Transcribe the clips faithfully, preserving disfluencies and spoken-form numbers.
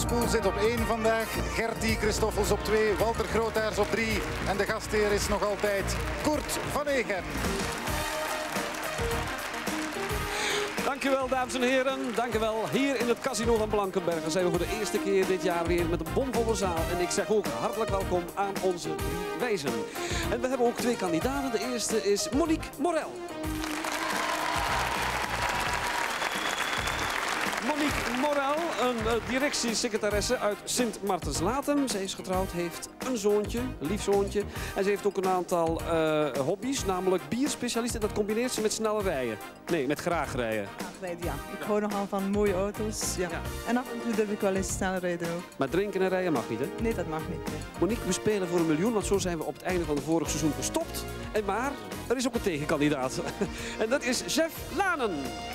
Poelspoel zit op één vandaag. Gertie Christoffels op twee. Walter Grootaars op drie. En de gastheer is nog altijd Kurt van Egen. Dankjewel, dames en heren. Dankjewel. Hier in het Casino van Blankenbergen zijn we voor de eerste keer dit jaar weer met een bomvolle zaal. En ik zeg ook hartelijk welkom aan onze drie wijzen. En we hebben ook twee kandidaten. De eerste is Monique Morel. Monique Morel, een uh, directiesecretaresse uit Sint-Martens-Latem. Zij is getrouwd, heeft een zoontje, een lief zoontje. En ze heeft ook een aantal uh, hobby's, namelijk bierspecialist. En dat combineert ze met snelle rijden. Nee, met graag rijden. Graag rijden, ja. Ik hou nogal van mooie auto's. Ja. Ja. En af en toe durf ik wel eens snel rijden ook. Maar drinken en rijden mag niet, hè? Nee, dat mag niet. Nee. Monique, we spelen voor een miljoen, want zo zijn we op het einde van het vorige seizoen gestopt. En maar, er is ook een tegenkandidaat. En dat is Chef Lanen.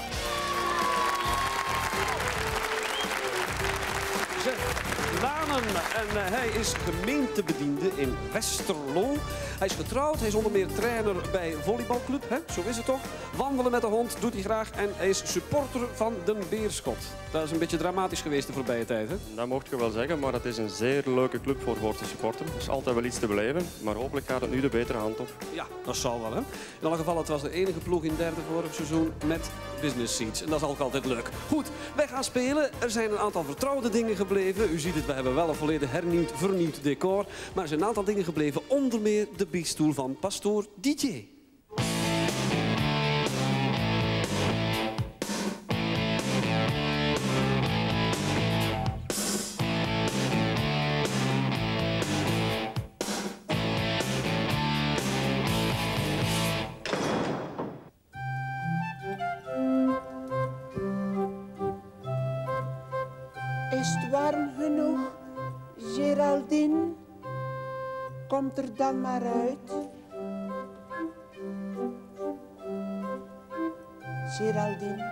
Lanen. En uh, hij is gemeentebediende in Westerlo. Hij is getrouwd, hij is onder meer trainer bij volleybalclub, hè? Zo is het toch? Wandelen met de hond doet hij graag en hij is supporter van Den Beerschot. Dat is een beetje dramatisch geweest de voorbije tijd, hè? Dat mocht je wel zeggen, maar het is een zeer leuke club voor voor te supporten. Er is altijd wel iets te beleven, maar hopelijk gaat het nu de betere hand op. Ja, dat zal wel, hè? In alle gevallen, het was de enige ploeg in derde vorig seizoen met business seats. En dat is ook altijd leuk. Goed, wij gaan spelen. Er zijn een aantal vertrouwde dingen gebleven. U ziet het, we hebben wel een volledig hernieuwd, vernieuwd decor. Maar er zijn een aantal dingen gebleven, onder meer de biechtstoel van pastoor D J. Is het warm genoeg, Geraldine? Komt er dan maar uit. Geraldine.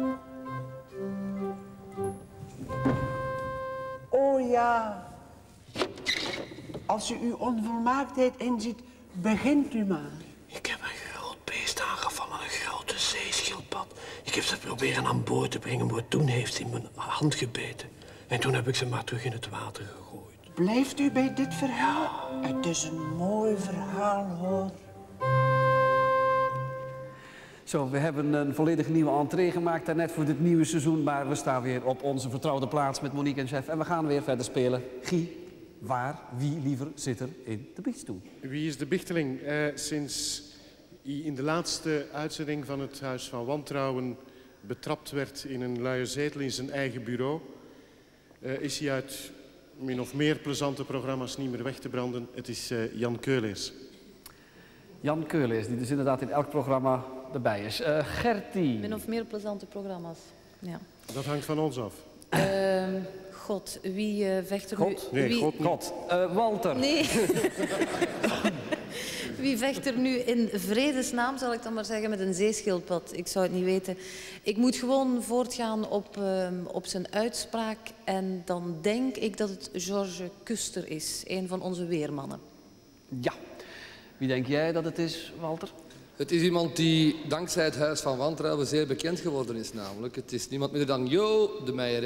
Oh ja. Als u uw onvolmaaktheid inziet, begint u maar. Ik heb een groot beest aangevallen, een grote zeeschildpad. Ik heb ze proberen aan boord te brengen, maar toen heeft hij mijn hand gebeten. En toen heb ik ze maar terug in het water gegooid. Blijft u bij dit verhaal? Het is een mooi verhaal, hoor. Zo, we hebben een volledig nieuwe entree gemaakt daarnet voor dit nieuwe seizoen. Maar we staan weer op onze vertrouwde plaats met Monique en Chef. En we gaan weer verder spelen. Guy, waar, wie liever zit er in de biechtstoel? Wie is de bichteling? Uh, sinds hij in de laatste uitzending van het Huis van Wantrouwen betrapt werd in een luie zetel in zijn eigen bureau, uh, is hij uit min of meer plezante programma's niet meer weg te branden. Het is uh, Jan Keuleers. Jan Keuleers, die dus inderdaad in elk programma erbij is. Uh, Gertie. Min of meer plezante programma's. Ja. Dat hangt van ons af. Uh, God, wie uh, vecht er God? nu... Nee, wie... God niet. God. Uh, Walter. Nee. Wie vecht er nu in vredesnaam, zal ik dan maar zeggen, met een zeeschildpad? Ik zou het niet weten. Ik moet gewoon voortgaan op, uh, op zijn uitspraak. En dan denk ik dat het Georges Kuster is, een van onze weermannen. Ja. Wie denk jij dat het is, Walter? Het is iemand die dankzij het Huis van Wantrouwen zeer bekend geworden is, namelijk. Het is niemand minder dan Jo de Meijeren.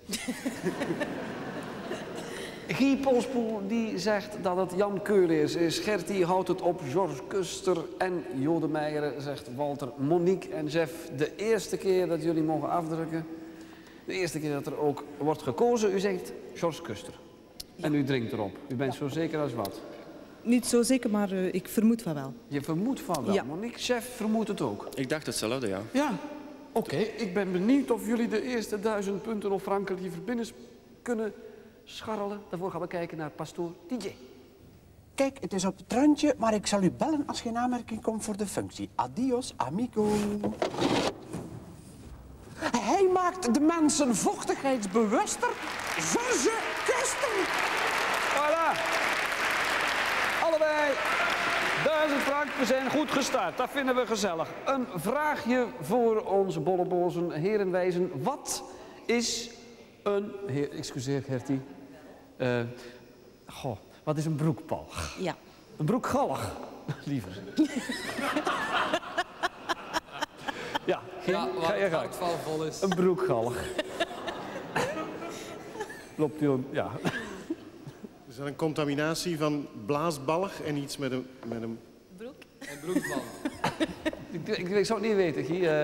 Guy Poelspoel die zegt dat het Jan Keuleers is. Gertie houdt het op Georges Kuster. En Jo de Meijeren zegt Walter. Monique en Jeff, de eerste keer dat jullie mogen afdrukken. De eerste keer dat er ook wordt gekozen. U zegt Georges Kuster. Ja. En u drinkt erop. U bent ja. zo zeker als wat. Niet zo zeker, maar uh, ik vermoed van wel. Je vermoedt van wel. Ja. Monique, Chef, vermoedt het ook. Ik dacht hetzelfde, ja. Ja, oké. Okay. Ik ben benieuwd of jullie de eerste duizend punten of franken liever binnen kunnen scharrelen. Daarvoor gaan we kijken naar pastoor D J. Kijk, het is op het randje, maar ik zal u bellen als geen aanmerking komt voor de functie. Adios, amigo. Hij maakt de mensen vochtigheidsbewuster. Georges Kuster. Voilà. Allebei duizend frank, we zijn goed gestart. Dat vinden we gezellig. Een vraagje voor onze bollebozen, herenwijzen. Wat is een... Heer, excuseer, Gertie. Uh, goh, wat is een broekpal? Ja. Een broekgallig, liever. ja, geen, ja, ga je gang. Vol is. Een broekgallig. Klopt, Jon? Ja. Is dat een contaminatie van blaasballig en iets met een... Met een... Broek? En broekband. ik, ik, ik zou het niet weten, Guy. Uh...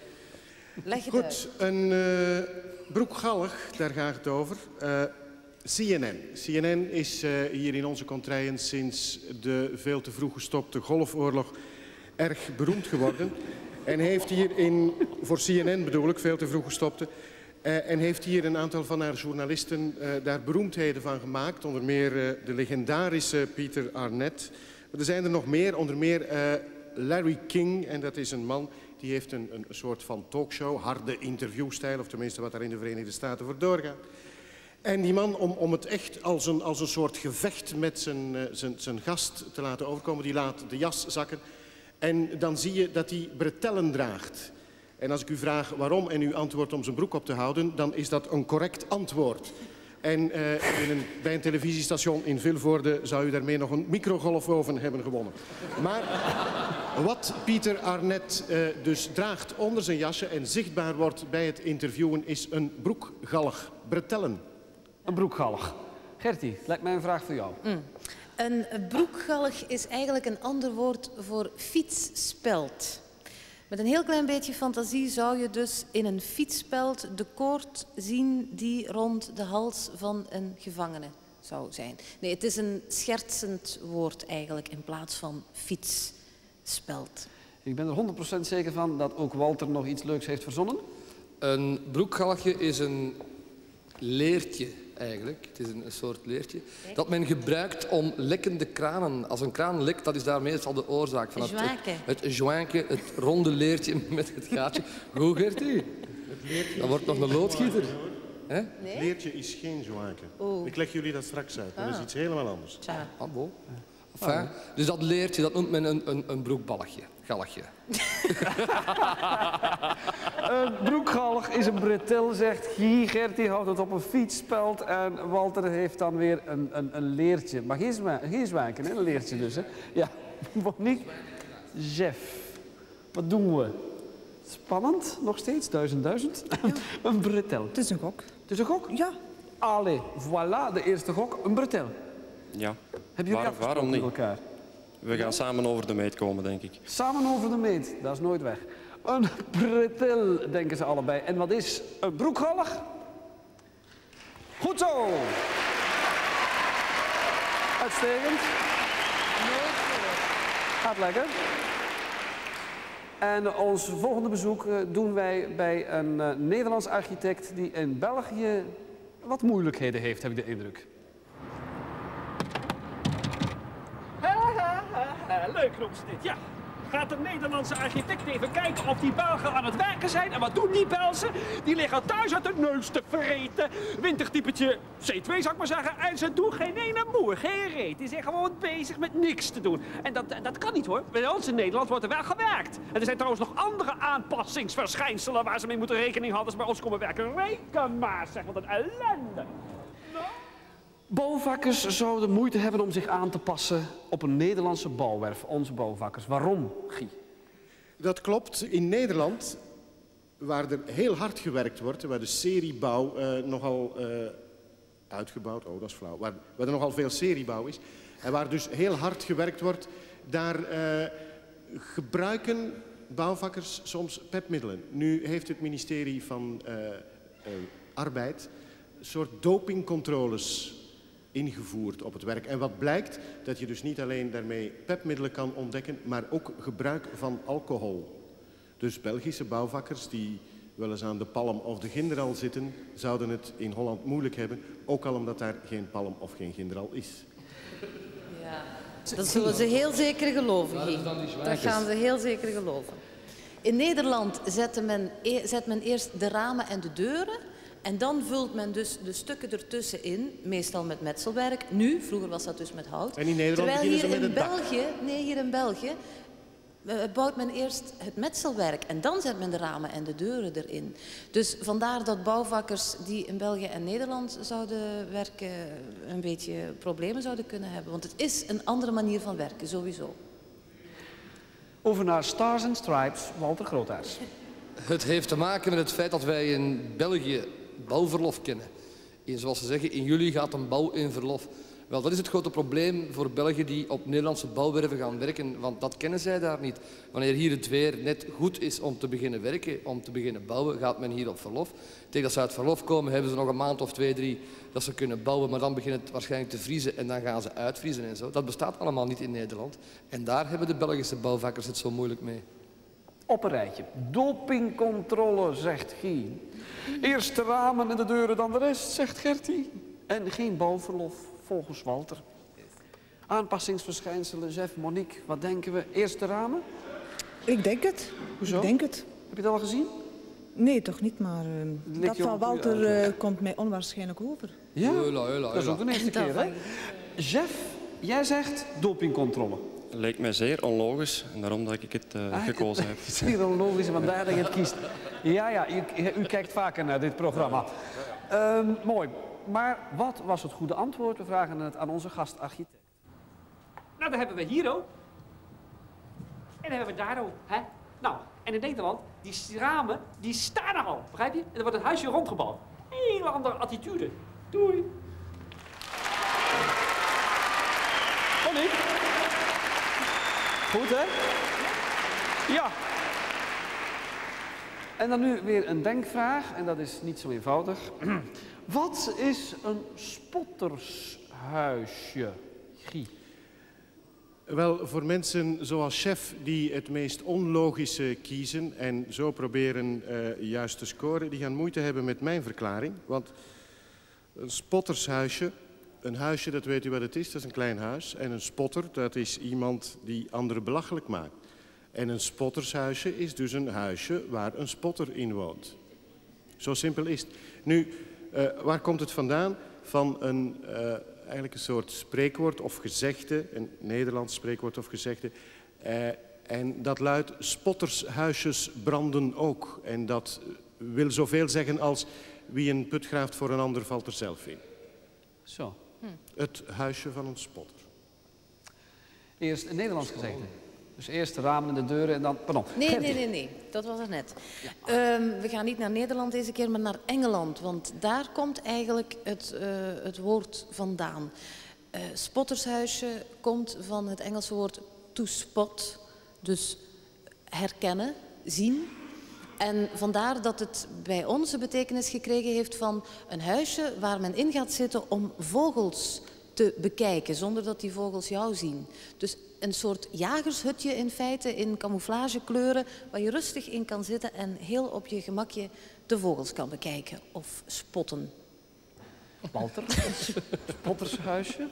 Leg het Goed, uit. een uh, broekgallig, daar gaat het over. Uh, C N N. C N N is uh, hier in onze contraien sinds de veel te vroeg gestopte Golfoorlog erg beroemd geworden. En heeft hier in, voor C N N bedoel ik, veel te vroeg gestopte, uh, en heeft hier een aantal van haar journalisten uh, daar beroemdheden van gemaakt. Onder meer uh, de legendarische Peter Arnett. Maar er zijn er nog meer, onder meer uh, Larry King, en dat is een man die heeft een, een soort van talkshow, harde interviewstijl, of tenminste wat daar in de Verenigde Staten voor doorgaat. En die man, om, om het echt als een, als een soort gevecht met zijn, uh, zijn, zijn gast te laten overkomen, die laat de jas zakken. En dan zie je dat hij bretellen draagt. En als ik u vraag waarom en u antwoordt om zijn broek op te houden, dan is dat een correct antwoord. En uh, in een, bij een televisiestation in Vilvoorde zou u daarmee nog een microgolfoven hebben gewonnen. Maar wat Peter Arnett uh, dus draagt onder zijn jasje en zichtbaar wordt bij het interviewen is een broekgalg, bretellen. Een broekgalg. Gertie, lijkt mij een vraag voor jou. Mm. Een broekgalg is eigenlijk een ander woord voor fietsspeld. Met een heel klein beetje fantasie zou je dus in een fietsspeld de koord zien die rond de hals van een gevangene zou zijn. Nee, het is een schertsend woord eigenlijk in plaats van fietsspeld. Ik ben er honderd procent zeker van dat ook Walter nog iets leuks heeft verzonnen. Een broekgalgje is een leertje eigenlijk. Het is een, een soort leertje dat men gebruikt om lekkende kranen. Als een kraan lekt, dat is daar meestal de oorzaak van. Het, het, het joinke, het ronde leertje met het gaatje. Goed, Gertie? Dat wordt nog een loodgieter. Nee? Het leertje is geen joinke. Oh. Ik leg jullie dat straks uit. Dat ah. is iets helemaal anders. Ja. Ah, bon. Enfin, dus dat leertje, dat noemt men een, een, een broekballetje. Galgje. Een broekgalg is een bretel, zegt Guy. Gertie houdt het op een fietsspeld en Walter heeft dan weer een, een, een leertje. Maar geen zwijken, hè? Een leertje dus. Hè? Ja, Monique, Jeff, wat doen we? Spannend, nog steeds, duizend, duizend. Ja. Een bretel. Het is een gok. Het is een gok? Ja. Allee, voilà, de eerste gok, een bretel. Ja. Heb je Waar, waarom niet? Met elkaar? We gaan samen over de meet komen, denk ik. Samen over de meet, dat is nooit weg. Een bretel, denken ze allebei. En wat is een broekgalg? Goed zo! Uitstekend. Gaat lekker. En ons volgende bezoek doen wij bij een uh, Nederlands architect die in België wat moeilijkheden heeft, heb ik de indruk. Leuk noemt ze dit, ja. Gaat de Nederlandse architect even kijken of die Belgen aan het werken zijn. En wat doen die Belgen? Die liggen thuis uit de neus te vreten. Wintertypetje C twee zou ik maar zeggen. En ze doen geen ene moer, geen reet. Die zijn gewoon bezig met niks te doen. En dat, dat kan niet hoor. Bij ons in Nederland wordt er wel gewerkt. En er zijn trouwens nog andere aanpassingsverschijnselen waar ze mee moeten rekening houden als ze bij ons komen werken. Reken maar, zeg, wat een ellende. Bouwvakkers zouden moeite hebben om zich aan te passen op een Nederlandse bouwwerf. Onze bouwvakkers. Waarom, Guy? Dat klopt. In Nederland, waar er heel hard gewerkt wordt, waar de seriebouw uh, nogal uh, uitgebouwd, oh dat is flauw, waar, waar er nogal veel seriebouw is, en waar dus heel hard gewerkt wordt, daar uh, gebruiken bouwvakkers soms pepmiddelen. Nu heeft het ministerie van uh, uh, Arbeid een soort dopingcontroles ingevoerd op het werk. En wat blijkt? Dat je dus niet alleen daarmee pepmiddelen kan ontdekken, maar ook gebruik van alcohol. Dus Belgische bouwvakkers die wel eens aan de palm of de ginderal zitten, zouden het in Holland moeilijk hebben, ook al omdat daar geen palm of geen ginderal is. Ja, dat zullen ze heel zeker geloven, Guy. Dat gaan ze heel zeker geloven. In Nederland zet men, zet men eerst de ramen en de deuren. En dan vult men dus de stukken ertussen in, meestal met metselwerk. Nu, vroeger was dat dus met hout. En in Nederland Terwijl hier ze met in het België, dak. nee, hier in België uh, bouwt men eerst het metselwerk en dan zet men de ramen en de deuren erin. Dus vandaar dat bouwvakkers die in België en Nederland zouden werken een beetje problemen zouden kunnen hebben. Want het is een andere manier van werken, sowieso. Over naar Stars and Stripes, Walter Grootaars. Het heeft te maken met het feit dat wij in België bouwverlof kennen. In, zoals ze zeggen, in juli gaat een bouw in verlof. Wel, dat is het grote probleem voor Belgen die op Nederlandse bouwwerven gaan werken, want dat kennen zij daar niet. Wanneer hier het weer net goed is om te beginnen werken, om te beginnen bouwen, gaat men hier op verlof. Tegen dat ze uit verlof komen, hebben ze nog een maand of twee, drie dat ze kunnen bouwen, maar dan begint het waarschijnlijk te vriezen en dan gaan ze uitvriezen en zo. Dat bestaat allemaal niet in Nederland. En daar hebben de Belgische bouwvakkers het zo moeilijk mee. Op een rijtje. Dopingcontrole, zegt Guy. Eerst de ramen en de deuren, dan de rest, zegt Gertie. En geen bouwverlof, volgens Walter. Aanpassingsverschijnselen, Jeff, Monique, wat denken we? Eerst de ramen? Ik denk het. Hoezo? Ik denk het. Heb je het al gezien? Nee, toch niet, maar uh, dat van Walter uh, komt mij onwaarschijnlijk over. Ja, heula, heula, dat is ook de eerste keer, hè? Jeff, jij zegt dopingcontrole. Leek mij zeer onlogisch en daarom dat ik het uh, ah, gekozen heb. Zeer onlogisch, vandaar dat je het kiest. Ja, ja, u, u kijkt vaker naar dit programma. Uh, mooi. Maar wat was het goede antwoord? We vragen het aan onze gastarchitect. Nou, dan hebben we hier ook. En dan hebben we daar ook. Hè? Nou, en in Nederland, die ramen, die staan er al. Begrijp je? En dan wordt het huisje rondgebouwd. Hele andere attitude. Doei. Monique. Goed, hè? Ja. En dan nu weer een denkvraag, en dat is niet zo eenvoudig. Wat is een spottershuisje, Guy? Wel, voor mensen zoals Chef die het meest onlogische kiezen en zo proberen uh, juist te scoren, die gaan moeite hebben met mijn verklaring. Want een spottershuisje, een huisje, dat weet u wat het is, dat is een klein huis. En een spotter, dat is iemand die anderen belachelijk maakt. En een spottershuisje is dus een huisje waar een spotter in woont. Zo simpel is het. Nu, uh, waar komt het vandaan? Van een, uh, eigenlijk een soort spreekwoord of gezegde, een Nederlands spreekwoord of gezegde. Uh, en dat luidt, spottershuisjes branden ook. En dat wil zoveel zeggen als wie een put graaft voor een ander valt er zelf in. Zo. Hm. Het huisje van een spotter. Eerst een Nederlands gezegde. Dus eerst de ramen en de deuren en dan... Pardon. Nee, nee, nee, nee. Dat was er net. Ja. Um, we gaan niet naar Nederland deze keer, maar naar Engeland. Want daar komt eigenlijk het, uh, het woord vandaan. Uh, spottershuisje komt van het Engelse woord to spot. Dus herkennen, zien. En vandaar dat het bij ons de betekenis gekregen heeft van een huisje waar men in gaat zitten om vogels te bekijken, zonder dat die vogels jou zien. Dus een soort jagershutje in feite, in camouflagekleuren, waar je rustig in kan zitten en heel op je gemakje de vogels kan bekijken of spotten. Walter, spottershuisje?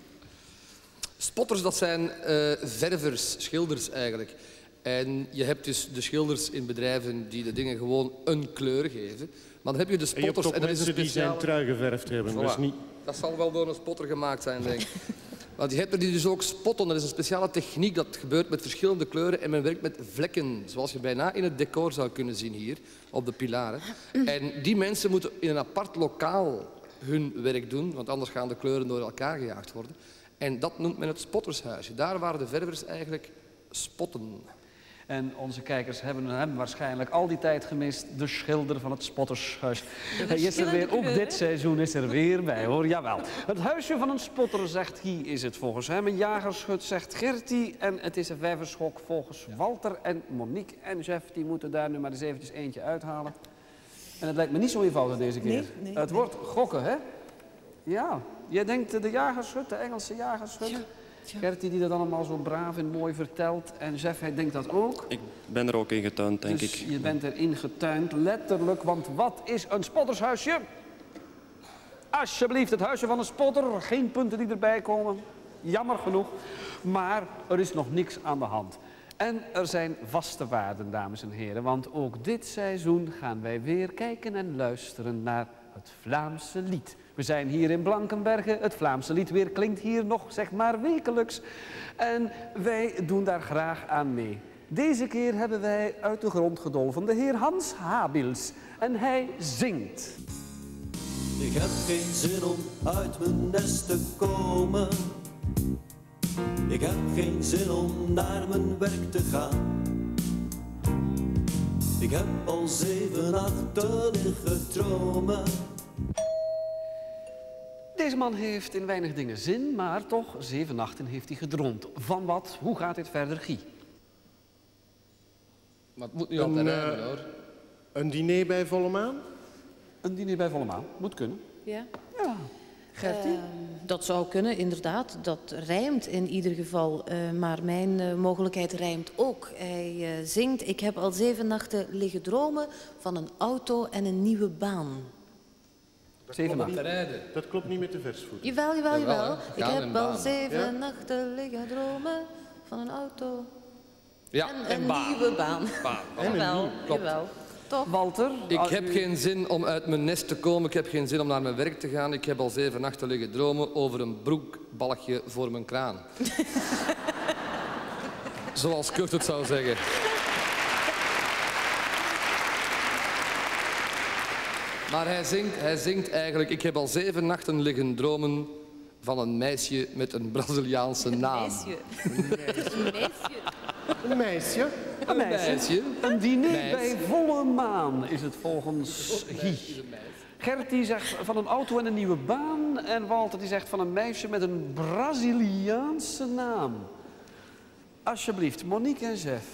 Spotters, dat zijn uh, ververs, schilders eigenlijk. En je hebt dus de schilders in bedrijven die de dingen gewoon een kleur geven. Maar dan heb je de spotters... En je hebt ook en mensen is een speciale... die zijn trui geverfd hebben. Voilà. Dus niet... Dat zal wel door een spotter gemaakt zijn, denk ik. Want je hebt er die dus ook spotten. Dat is een speciale techniek dat gebeurt met verschillende kleuren en men werkt met vlekken. Zoals je bijna in het decor zou kunnen zien hier, op de pilaren. En die mensen moeten in een apart lokaal hun werk doen, want anders gaan de kleuren door elkaar gejaagd worden. En dat noemt men het spottershuisje. Daar waren de ververs eigenlijk spotten. En onze kijkers hebben hem waarschijnlijk al die tijd gemist. De schilder van het spottershuis. Hij is er weer, ook dit seizoen is er weer bij, hoor. Jawel. Het huisje van een spotter, zegt Guy, is het volgens hem. Een jagershut, zegt Gertie. En het is een vijverschok volgens Walter en Monique en Jeff. Die moeten daar nu maar eens eventjes eentje uithalen. En het lijkt me niet zo eenvoudig deze keer. Nee, nee, het nee. wordt gokken, hè? Ja. Jij denkt de jagershut, de Engelse jagershut. Ja. Ja. Gertie die dat allemaal zo braaf en mooi vertelt. En Jeff, hij denkt dat ook. Ik ben er ook in getuind, denk dus ik. je bent erin getuind, letterlijk. Want wat is een spottershuisje? Alsjeblieft, het huisje van een spotter. Geen punten die erbij komen. Jammer genoeg. Maar er is nog niks aan de hand. En er zijn vaste waarden, dames en heren. Want ook dit seizoen gaan wij weer kijken en luisteren naar het Vlaamse lied. We zijn hier in Blankenberge. Het Vlaamse lied weer klinkt hier nog, zeg maar, wekelijks. En wij doen daar graag aan mee. Deze keer hebben wij uit de grond gedolven de heer Hans Habils. En hij zingt. Ik heb geen zin om uit mijn nest te komen. Ik heb geen zin om naar mijn werk te gaan. Ik heb al zeven nachten liggen dromen. Deze man heeft in weinig dingen zin, maar toch zeven nachten heeft hij gedroomd. Van wat? Hoe gaat dit verder, Guy? Maar het moet niet altijd rijmen, uh, hoor. Een diner bij volle maan? Een diner bij volle maan. Moet kunnen. Ja. Ja. Gertie? Uh, dat zou kunnen, inderdaad. Dat rijmt in ieder geval. Uh, maar mijn uh, mogelijkheid rijmt ook. Hij uh, zingt: ik heb al zeven nachten liggen dromen van een auto en een nieuwe baan. Dat zeven klopt nachten. niet, dat klopt niet met de versvoet. Jawel, jawel, jawel. Jawel, ik heb al zeven ja? nachten liggen dromen van een auto Ja, en en een baan. nieuwe baan. Baan. Jawel, Klopt. jawel. Toch? Walter? Ik als heb u- geen zin om uit mijn nest te komen. Ik heb geen zin om naar mijn werk te gaan. Ik heb al zeven nachten liggen dromen over een broekbalkje voor mijn kraan. Zoals Kurt het zou zeggen. Maar hij zingt, hij zingt eigenlijk: ik heb al zeven nachten liggen dromen van een meisje met een Braziliaanse naam. Meisje. Een meisje. Een meisje? Een meisje. Een diner Meis. bij volle maan is het volgens Guy. Gertie zegt van een auto en een nieuwe baan. En Walter die zegt van een meisje met een Braziliaanse naam. Alsjeblieft, Monique en Jeff.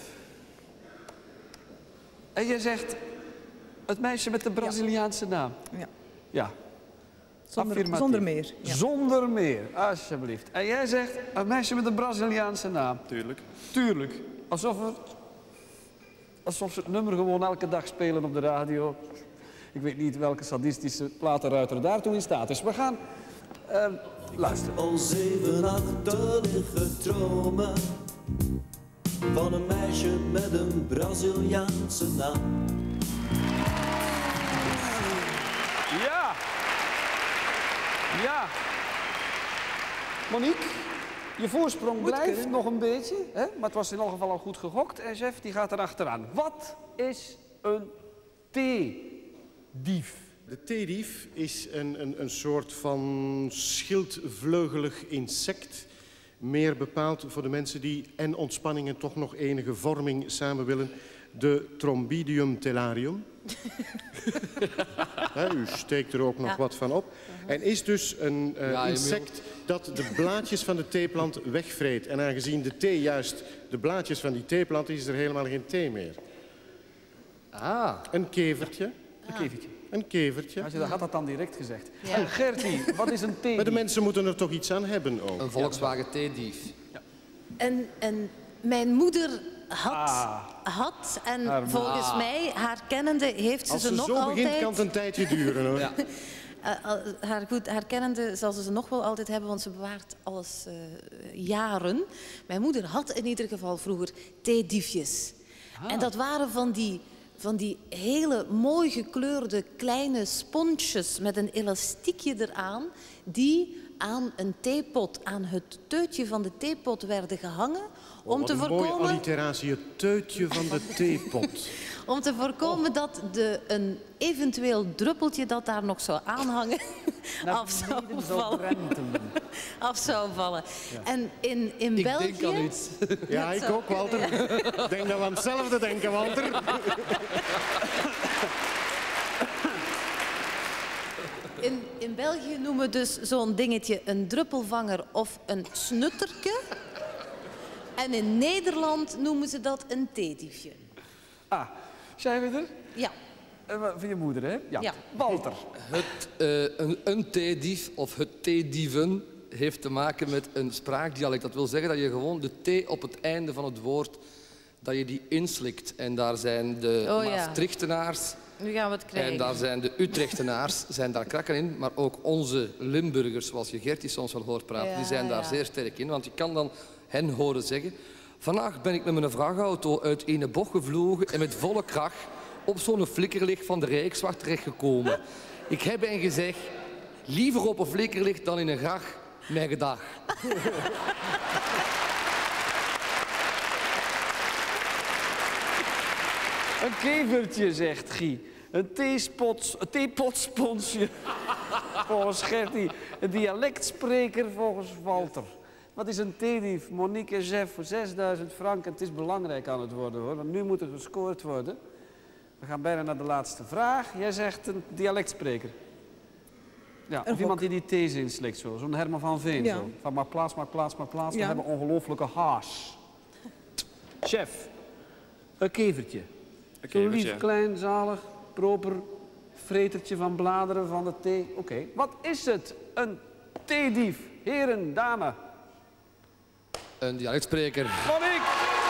En jij zegt het meisje met de Braziliaanse naam. Ja. Ja. Zonder, Affirmatief. zonder meer. Ja. Zonder meer, alsjeblieft. En jij zegt een meisje met een Braziliaanse naam. Tuurlijk. Tuurlijk. Alsof, er, alsof ze het nummer gewoon elke dag spelen op de radio. Ik weet niet welke sadistische platenruiter daartoe in staat is. We gaan uh, luisteren. Al zeven nachten liggen dromen van een meisje met een Braziliaanse naam. Ja. Ja. Monique, je voorsprong blijft nog een beetje. Hè? Maar het was in elk geval al goed gegokt. En Jeff die gaat erachteraan. Wat is een theedief? De theedief is een, een, een soort van schildvleugelig insect. Meer bepaald voor de mensen die en ontspanning en toch nog enige vorming samen willen. De Trombidium telarium. He, u steekt er ook nog Ja. wat van op. En is dus een uh, Ja, insect dat de blaadjes van de theeplant wegvreet. En aangezien de thee juist de blaadjes van die theeplant is, is er helemaal geen thee meer. Ah. Een kevertje. Een kevertje. Een kevertje. Als je, dan had dat dan direct gezegd. Ja. En Gertie, wat is een theedief? Maar de mensen moeten er toch iets aan hebben ook. Een Volkswagen theedief. En, en mijn moeder had, Ah. had en Haar volgens ma. mij, haar kennende, heeft ze Als ze ze nog zo begint, altijd... kan het een tijdje duren, hoor. Ja. Uh, al- haar, goed, haar kennende zal ze ze nog wel altijd hebben, want ze bewaart alles uh, jaren. Mijn moeder had in ieder geval vroeger theediefjes. Ah. En dat waren van die, van die hele mooi gekleurde kleine sponsjes met een elastiekje eraan, die aan een theepot, aan het teutje van de theepot werden gehangen, om Wat te een mooie voorkomen... alliteratie, het teutje van de theepot. Om te voorkomen dat de, een eventueel druppeltje dat daar nog zou aanhangen af zou beneden zou vallen. drentelen. Af zou vallen. En in, in Ik België... denk aan iets. Ja, Dat ik zou ook, Walter. Ik denk dat we aan hetzelfde denken, Walter. In, in België noemen we dus zo'n dingetje een druppelvanger of een snutterke. En in Nederland noemen ze dat een theediefje. Ah, zijn we er? Ja. Uh, van je moeder, hè? Ja. Ja. Walter. Het, uh, een, een theedief of het theedieven heeft te maken met een spraakdialect. Dat wil zeggen dat je gewoon de T op het einde van het woord, dat je die inslikt. En daar zijn de Oh, ja. Maastrichtenaars Nu gaan we het krijgen. en daar zijn de Utrechtenaars, zijn daar krakken in. Maar ook onze Limburgers, zoals je Gertie soms wel hoort praten, Ja, die zijn daar ja. zeer sterk in. Want je kan dan hen horen zeggen: vandaag ben ik met mijn vrachtauto uit ene bocht gevlogen en met volle kracht op zo'n flikkerlicht van de Rijkswacht terechtgekomen. Ik heb hen gezegd, liever op een flikkerlicht dan in een gracht. Mijn gedag. Een kevertje, zegt Guy. Een theespot, een theepotsponsje volgens Gertie. Een dialectspreker volgens Walter. Wat is een theedief? Monique en Jeff voor zesduizend frank. En het is belangrijk aan het worden, hoor. Want nu moet er gescoord worden. We gaan bijna naar de laatste vraag. Jij zegt een dialectspreker. Ja, of iemand die die thees inslikt, zo. Zo'n Herman van Veen. Ja. Zo. Van maar plaats, maar plaats, maar plaats. We Ja. hebben ongelooflijke haas. Chef, een kevertje. Een Zo'n kevertje. lief, klein, zalig, proper vretertje van bladeren van de thee. Oké, okay. Wat is het? Een theedief. Heren, dame. Een dialectspreker. Van ik.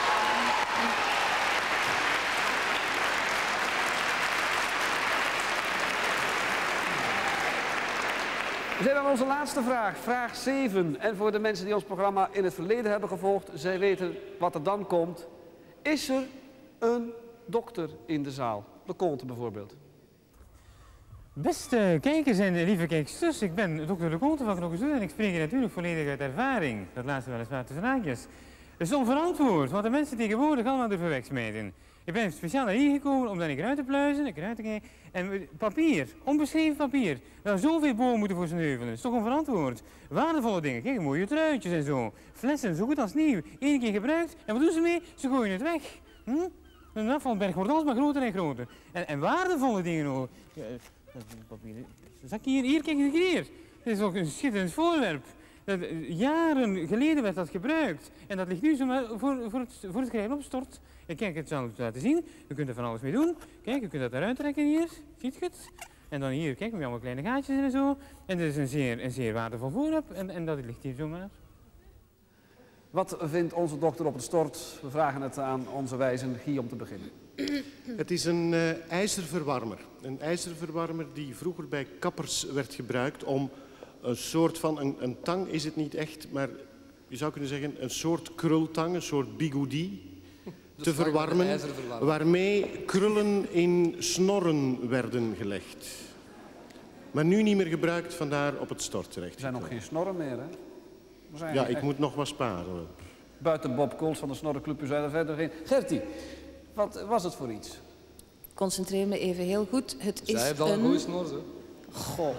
We zijn aan onze laatste vraag, vraag zeven. En voor de mensen die ons programma in het verleden hebben gevolgd, zij weten wat er dan komt. Is er een dokter in de zaal? De Conte bijvoorbeeld. Beste kijkers en lieve kijksters, ik ben dokter De Conte van Knokkersdoel en ik spreek hier natuurlijk volledig uit ervaring. Dat laatste weliswaar tussen haakjes. Het is onverantwoord wat de mensen tegenwoordig allemaal durven wegsmijten. Ik ben speciaal naar hier gekomen om dan een kruid te pluizen, een kruid te kijken. En papier, onbeschreven papier. Daar zoveel bomen moeten voor sneuvelen. Dat is toch onverantwoord. Waardevolle dingen, kijk, mooie truitjes en zo. Flessen, zo goed als nieuw. Eén keer gebruikt. En wat doen ze mee? Ze gooien het weg. Hm? Een afvalberg wordt alsmaar groter en groter. En, en waardevolle dingen ook. Ja, dat is papier. Zak hier, hier, kijk eens hier. Dit is ook een schitterend voorwerp. Dat, jaren geleden werd dat gebruikt. En dat ligt nu zomaar voor, voor, het, voor het schrijven op stort. En kijk, het zal het laten zien. Je kunt er van alles mee doen. Kijk, je kunt dat eruit trekken hier. Ziet je het? En dan hier, kijk, met allemaal kleine gaatjes en zo. En dit is een zeer, een zeer waardevol voorwerp. En, en dat ligt hier zomaar. Wat vindt onze dokter op het stort? We vragen het aan onze wijzen Guy om te beginnen. Het is een uh, ijzerverwarmer. Een ijzerverwarmer die vroeger bij kappers werd gebruikt om een soort van, een, een tang is het niet echt, maar je zou kunnen zeggen een soort krultang, een soort bigoudi te verwarmen, waarmee krullen in snorren werden gelegd. Maar nu niet meer gebruikt, vandaar op het stort terecht. Er zijn nog geen snorren meer, hè? We zijn Ja, echt... ik moet nog wat sparen. Buiten Bob Kools van de Snorrenclub, u zijn er verder geen. Gertie, wat was het voor iets? Concentreer me even heel goed. Het Zij is heeft al een een... goede snor, zo. Goh.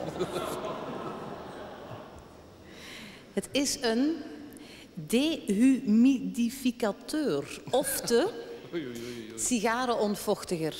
Het is een dehumidificateur, of de sigarenontvochtiger.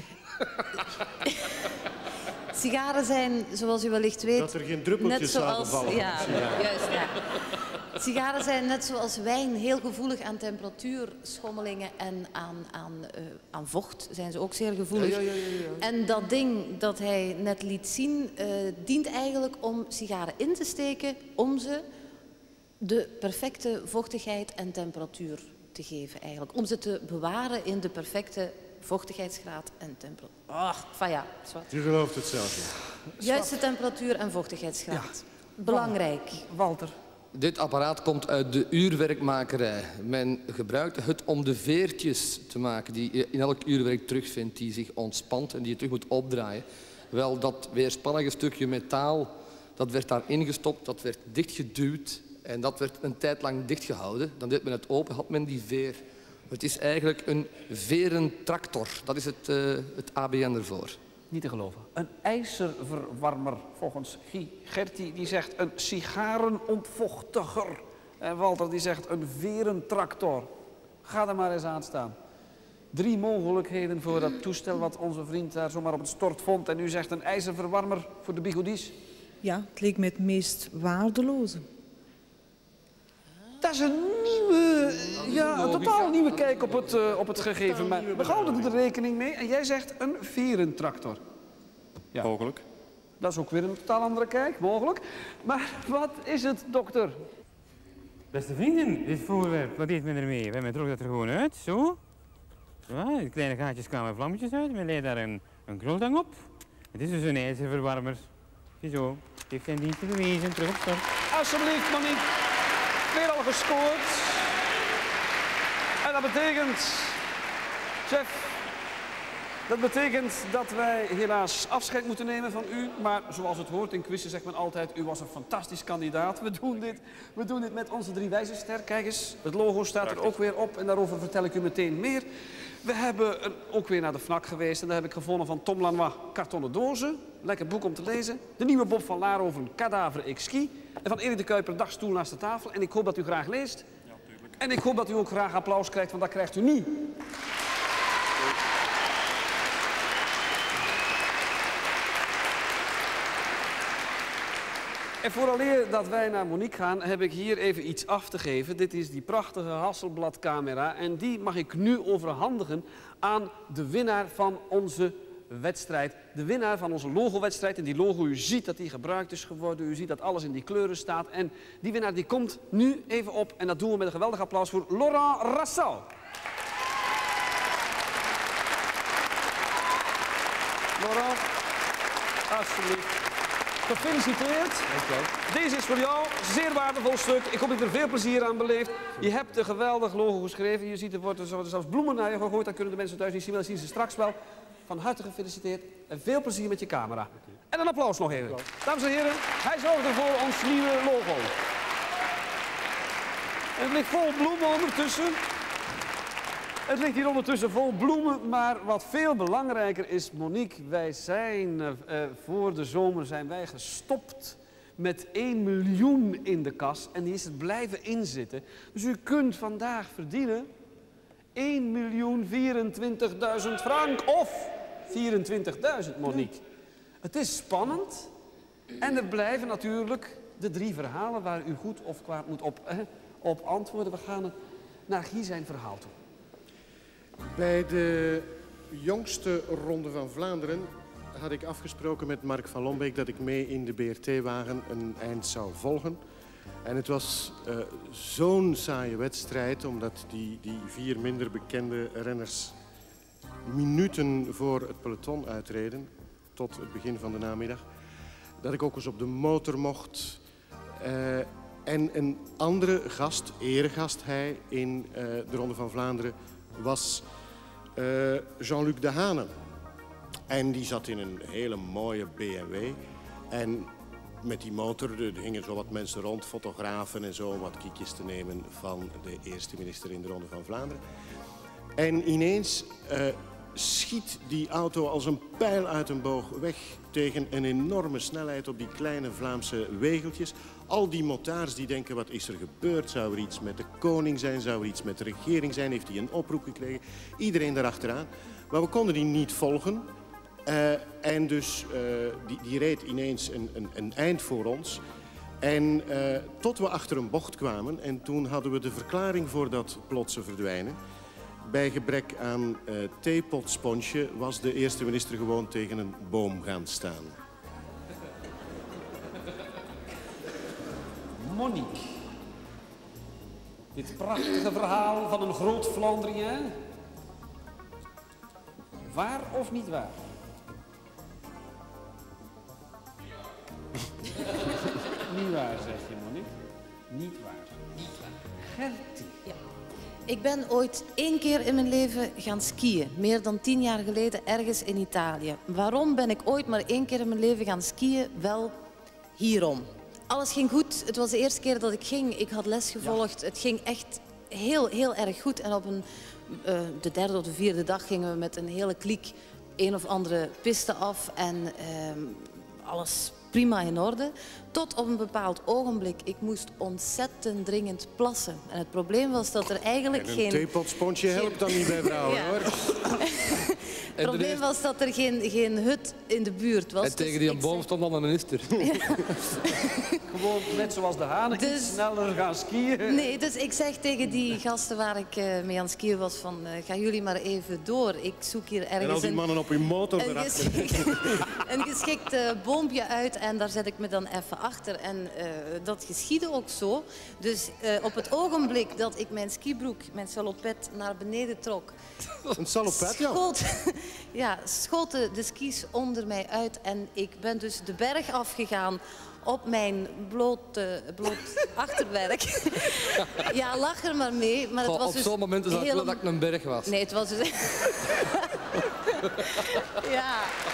Sigaren zijn, zoals u wellicht weet, dat er geen druppeltjes net zoals, zouden vallen. Ja, ja, juist, ja. Sigaren zijn net zoals wijn heel gevoelig aan temperatuurschommelingen en aan, aan, uh, aan vocht zijn ze ook zeer gevoelig. Ja, ja, ja, ja, ja. En dat ding dat hij net liet zien, uh, dient eigenlijk om sigaren in te steken om ze de perfecte vochtigheid en temperatuur te geven eigenlijk. Om ze te bewaren in de perfecte vochtigheidsgraad en temperatuur. Ach, van ja, zwart. U gelooft het zelf niet. Juiste temperatuur en vochtigheidsgraad. Ja. Belangrijk. Walter. Dit apparaat komt uit de uurwerkmakerij. Men gebruikt het om de veertjes te maken die je in elk uurwerk terugvindt, die zich ontspant en die je terug moet opdraaien. Wel, dat weerspannige stukje metaal, dat werd daar ingestopt, dat werd dichtgeduwd en dat werd een tijd lang dichtgehouden. Dan deed men het open, had men die veer. Het is eigenlijk een verentractor. Dat is het, uh, het A B N ervoor. Niet te geloven. Een ijzerverwarmer, volgens Guy. Gertie die zegt een sigarenontvochtiger. En Walter die zegt een verentractor. Ga er maar eens aan staan. Drie mogelijkheden voor dat toestel wat onze vriend daar zomaar op het stort vond. En u zegt een ijzerverwarmer voor de bigoedies. Ja, het leek me het meest waardeloze. Dat is een nieuwe, ja, een totaal nieuwe kijk op het, uh, op het gegeven. Maar we houden er rekening mee. En jij zegt een verentractor. Ja. Mogelijk. Dat is ook weer een totaal andere kijk, mogelijk. Maar wat is het, dokter? Beste vrienden, dit voorwerp, wat deed men ermee? Men trok dat er gewoon uit, zo. Ja, de kleine gaatjes kwamen vlammetjes uit. Men leed daar een, een krultang op. Het is dus een ijzerverwarmer. Ziezo, het heeft zijn diensten bewezen, terug op start. Alsjeblieft, Monique. Weer al gescoord. En dat betekent, chef, dat betekent dat wij helaas afscheid moeten nemen van u. Maar zoals het hoort in quizzen zegt men altijd, u was een fantastisch kandidaat. We doen dit, we doen dit met onze drie wijzenster. Kijk eens, het logo staat er ook weer op en daarover vertel ik u meteen meer. We hebben een, ook weer naar de F N A C geweest en daar heb ik gevonden van Tom Lanois kartonnen dozen. Lekker boek om te lezen. De nieuwe Bob van Laar over een kadaver exquis. En van Erik de Kuiper dagstoel naast de tafel. En ik hoop dat u graag leest. Ja, tuurlijk. En ik hoop dat u ook graag applaus krijgt, want dat krijgt u nu. En vooraleer dat wij naar Monique gaan, heb ik hier even iets af te geven. Dit is die prachtige Hasselblad-camera en die mag ik nu overhandigen aan de winnaar van onze wedstrijd. De winnaar van onze logo-wedstrijd. En die logo, u ziet dat die gebruikt is geworden. U ziet dat alles in die kleuren staat. En die winnaar die komt nu even op. En dat doen we met een geweldig applaus voor Laurent Rassau. Laurent, alsjeblieft. Gefeliciteerd. Dankjewel. Deze is voor jou. Zeer waardevol stuk. Ik hoop dat je er veel plezier aan beleeft. Je hebt een geweldig logo geschreven. Je ziet er worden zelfs bloemen naar je gegooid. Dat kunnen de mensen thuis niet zien. Maar dat zien ze straks wel. Van harte gefeliciteerd. En veel plezier met je camera. En een applaus nog even. Dames en heren, hij zorgde voor ons nieuwe logo. En het ligt vol bloemen ondertussen. Het ligt hier ondertussen vol bloemen, maar wat veel belangrijker is, Monique, wij zijn uh, voor de zomer zijn wij gestopt met één miljoen in de kas en die is het blijven inzitten. Dus u kunt vandaag verdienen één miljoen vierentwintigduizend frank of vierentwintigduizend, Monique. Het is spannend en er blijven natuurlijk de drie verhalen waar u goed of kwaad moet op, eh, op antwoorden. We gaan naar Guy zijn verhaal toe. Bij de jongste Ronde van Vlaanderen had ik afgesproken met Mark van Lombeek dat ik mee in de B R T-wagen een eind zou volgen. En het was uh, zo'n saaie wedstrijd, omdat die, die vier minder bekende renners minuten voor het peloton uitreden, tot het begin van de namiddag, dat ik ook eens op de motor mocht. Uh, en een andere gast, eregast hij, in uh, de Ronde van Vlaanderen was uh, Jean-Luc Dehane. En die zat in een hele mooie B M W. En met die motor er gingen zo wat mensen rond, fotografen en zo, om wat kiekjes te nemen van de eerste minister in de Ronde van Vlaanderen. En ineens uh, schiet die auto als een pijl uit een boog weg tegen een enorme snelheid op die kleine Vlaamse wegeltjes. Al die motards die denken, wat is er gebeurd? Zou er iets met de koning zijn? Zou er iets met de regering zijn? Heeft hij een oproep gekregen? Iedereen daarachteraan. Maar we konden die niet volgen. Uh, en dus uh, die, die reed ineens een, een, een eind voor ons. En uh, tot we achter een bocht kwamen. En toen hadden we de verklaring voor dat plotse verdwijnen. Bij gebrek aan uh, theepotsponsje was de eerste minister gewoon tegen een boom gaan staan. Monique. Dit prachtige verhaal van een groot Vlaandrien. Waar of niet waar? Niet waar, zeg je, Monique. Niet waar. Niet waar. Gertie. Ja. Ik ben ooit één keer in mijn leven gaan skiën. Meer dan tien jaar geleden ergens in Italië. Waarom ben ik ooit maar één keer in mijn leven gaan skiën? Wel, hierom. Alles ging goed. Het was de eerste keer dat ik ging. Ik had les gevolgd. Ja. Het ging echt heel, heel erg goed. En op een, uh, de derde of de vierde dag gingen we met een hele kliek een of andere piste af. En uh, alles prima in orde. Tot op een bepaald ogenblik. Ik moest ontzettend dringend plassen. En het probleem was dat er eigenlijk en een geen... Een theepotsponsje helpt dan niet bij vrouwen, ja. hoor. Het probleem was dat er geen, geen hut in de buurt was. En tegen die dus boom stond dan een minister. Ja. Gewoon net zoals de hanen, dus, sneller gaan skiën. Nee, dus ik zeg tegen die gasten waar ik uh, mee aan het skiën was van uh, gaan jullie maar even door. Ik zoek hier ergens en al die mannen op hun motor een, erachter. geschikt, een geschikt uh, boompje uit en daar zet ik me dan even achter. En uh, dat geschiedde ook zo. Dus uh, op het ogenblik dat ik mijn skibroek, mijn salopet naar beneden trok. Een salopet, ja. Schoot, ja, schoten de skis onder mij uit en ik ben dus de berg afgegaan op mijn blote, bloot achterwerk. Ja, lach er maar mee. Maar het Goh, was op dus zo'n moment is het helemaal... wel dat ik een berg was. Nee, het was dus... ja.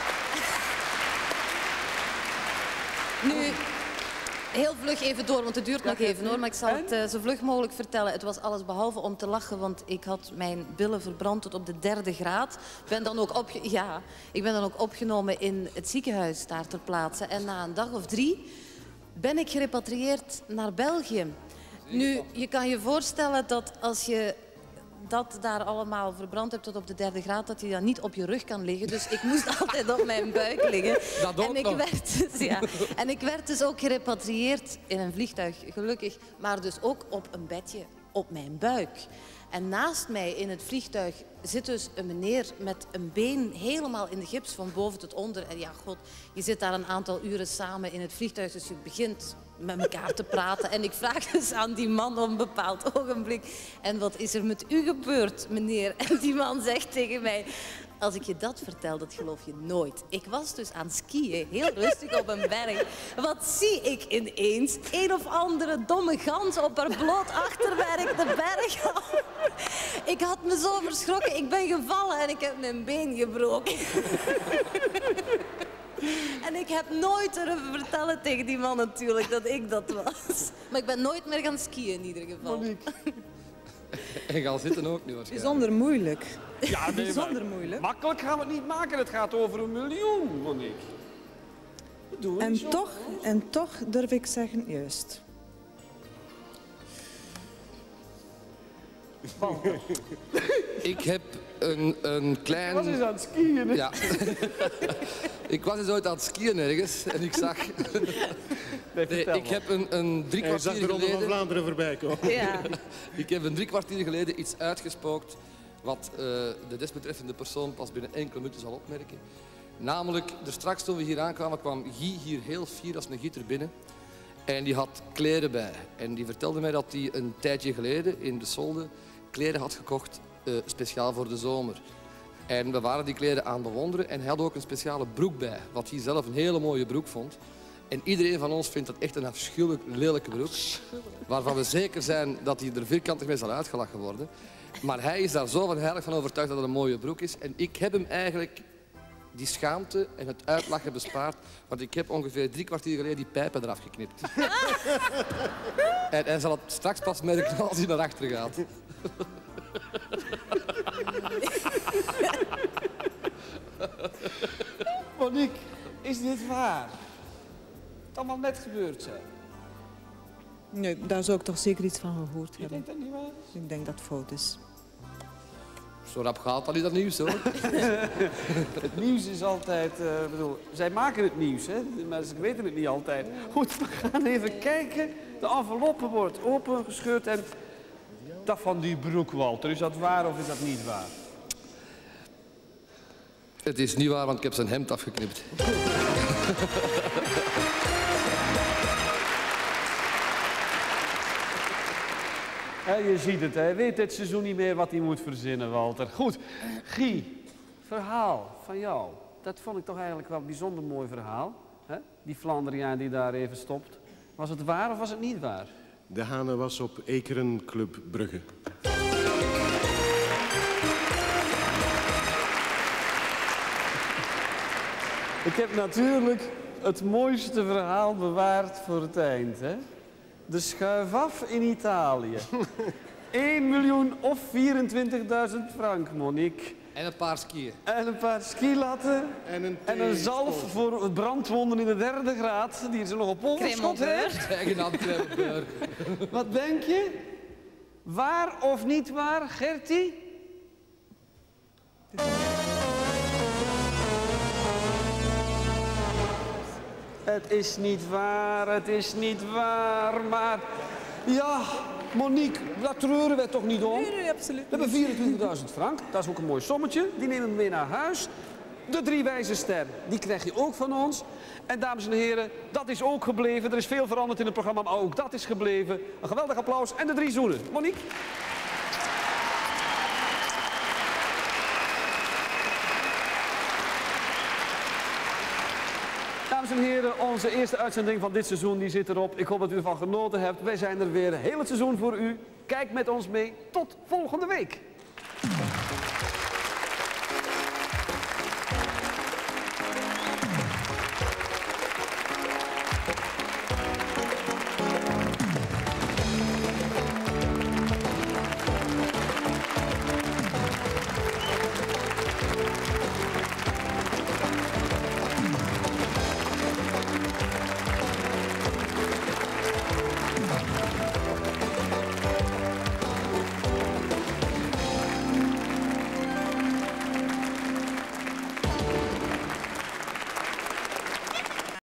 Nu... Heel vlug even door, want het duurt nog even hoor, maar ik zal het uh, zo vlug mogelijk vertellen. Het was alles behalve om te lachen, want ik had mijn billen verbrand tot op de derde graad. Ik ben dan ook, opge ja, ik ben dan ook opgenomen in het ziekenhuis daar ter plaatse. En na een dag of drie ben ik gerepatrieerd naar België. Nu, je kan je voorstellen dat als je dat daar allemaal verbrand hebt tot op de derde graad, dat je dan niet op je rug kan liggen. Dus ik moest altijd op mijn buik liggen. Dat ook en, ik nog. werd dus, ja, en ik werd dus ook gerepatrieerd in een vliegtuig, gelukkig. Maar dus ook op een bedje op mijn buik. En naast mij in het vliegtuig zit dus een meneer met een been helemaal in de gips van boven tot onder. En ja, god, je zit daar een aantal uren samen in het vliegtuig, dus je begint met elkaar te praten. En ik vraag dus aan die man op een bepaald ogenblik: en wat is er met u gebeurd, meneer? En die man zegt tegen mij: als ik je dat vertel, dat geloof je nooit. Ik was dus aan het skiën, heel rustig op een berg. Wat zie ik ineens? Een of andere domme gans op haar bloot achterwerk de berg af. Ik had me zo verschrokken, ik ben gevallen en ik heb mijn been gebroken. En ik heb nooit durven vertellen tegen die man natuurlijk dat ik dat was. Maar ik ben nooit meer gaan skiën in ieder geval. En gaan zitten ook nu waarschijnlijk. Bijzonder moeilijk. Ja, nee, Bijzonder moeilijk. Makkelijk gaan we het niet maken. Het gaat over een miljoen, Monique. Dat doen we niet zo. En toch, en toch durf ik zeggen, juist. Ik heb een, een klein... Ik was eens aan het skiën, hè? Ja. Ik was eens ooit aan het skiën ergens en ik zag... Nee, nee, ik heb een, een drie Hij zag kwartier de Ronde van geleden... Vlaanderen voorbij komen. Ja. Ik heb een drie kwartier geleden iets uitgespookt wat uh, de desbetreffende persoon pas binnen enkele minuten zal opmerken. Namelijk, er straks toen we hier aankwamen, kwam Guy hier heel fier als een gieter binnen. En die had kleren bij. En die vertelde mij dat hij een tijdje geleden in de Solde kleren had gekocht, uh, speciaal voor de zomer. En we waren die kleren aan het bewonderen en hij had ook een speciale broek bij, wat hij zelf een hele mooie broek vond. En iedereen van ons vindt dat echt een afschuwelijk lelijke broek, waarvan we zeker zijn dat hij er vierkantig mee zal uitgelachen worden. Maar hij is daar zo van heilig van overtuigd dat het een mooie broek is. En ik heb hem eigenlijk die schaamte en het uitlachen bespaard, want ik heb ongeveer drie kwartier geleden die pijpen eraf geknipt. En hij zal het straks pas merken als hij naar achter gaat. Monique, is dit waar? Het allemaal net gebeurd zijn. Nee, daar zou ik toch zeker iets van gehoord Je hebben. denkt dat niet waar? Ik denk dat het fout is. Zo rap gaat dat niet, dat nieuws hoor. Het nieuws is altijd, uh, bedoel, zij maken het nieuws, hè? Maar ze weten het niet altijd. Goed, we gaan even kijken. De enveloppe wordt opengescheurd en dat van die broek, Walter, is dat waar of is dat niet waar? Het is niet waar, want ik heb zijn hemd afgeknipt. Ja, je ziet het, hij weet dit seizoen niet meer wat hij moet verzinnen, Walter. Goed, Guy, verhaal van jou. Dat vond ik toch eigenlijk wel een bijzonder mooi verhaal. Hè? Die Flandriaan die daar even stopt. Was het waar of was het niet waar? De Hane was op Ekeren Club Brugge. Ik heb natuurlijk het mooiste verhaal bewaard voor het eind, hè? De schuif af in Italië. één miljoen of vierentwintigduizend frank, Monique. En een paar skiën. En een paar skilatten. En een, en een zalf voor brandwonden in de derde graad, die ze nog op overschot heeft. Eigenaam crème. Wat denk je? Waar of niet waar, Gertie? Het is niet waar, het is niet waar, maar... Ja, Monique, daar treuren wij toch niet om? Nee, nee, absoluut We hebben vierentwintigduizend frank, dat is ook een mooi sommetje. Die nemen we mee naar huis. De drie wijze ster, die krijg je ook van ons. En dames en heren, dat is ook gebleven. Er is veel veranderd in het programma, maar ook dat is gebleven. Een geweldig applaus en de drie zoenen. Monique? Dames en heren, onze eerste uitzending van dit seizoen die zit erop. Ik hoop dat u ervan genoten hebt. Wij zijn er weer heel het seizoen voor u. Kijk met ons mee. Tot volgende week.